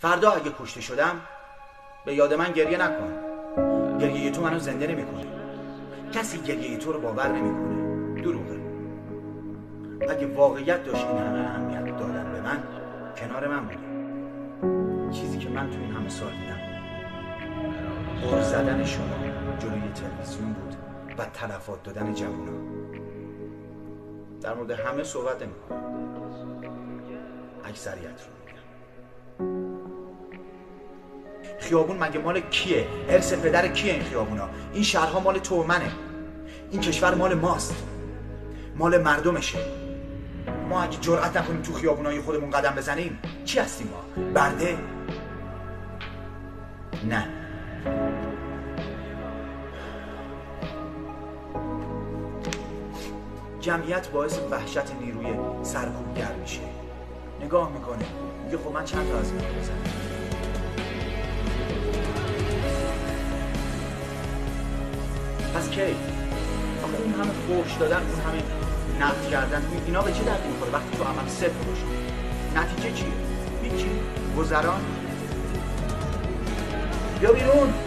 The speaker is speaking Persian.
فردا اگه کشته شدم به یاد من گریه نکن. گریه تو منو زنده نمیکنه. کسی گریه تو رو باور نمیکنه. دروغه. اگه واقعیت داشت این همه اهمیت دادن به من، کنار من بودی. چیزی که من تو این همه سال دیدم غر زدن شما جلوی تلویزیون بود و تلفات دادن جوونا. در مورد همه صحبت نمی‌کنم. اکثریت رو میگم. خیابون مگه مال کیه؟ ارث پدر کیه این خیابونا؟ این شهرها مال تو و منه. این کشور مال ماست. مال مردمشه. ما اگه جرأت نکنیم تو خیابونای خودمون قدم بزنیم چی هستیم ما؟ برده؟ نه. جمعیت باعث وحشت نیروی سرکوبگر میشه. نگاه میکنه میگه خب من چند تا از این بزنم. پس کی؟ آخه اون همه فحش دادن، اون همه نقد کردن، اینا به چه دردی میخوره وقتی تو عمل صفر باشی؟ نتیجه چیه؟ هیچی؟ گذران؟ بیا بیرون.